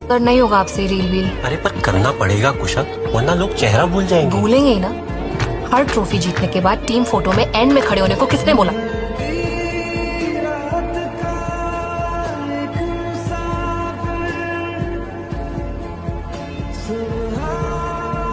करना ही होगा आपसे रील वील। अरे पर करना पड़ेगा कुशा, वरना लोग चेहरा भूल जाएंगे। भूलेंगे ही ना। हर ट्रॉफी जीतने के बाद टीम फोटो में एंड में खड़े होने को किसने बोला?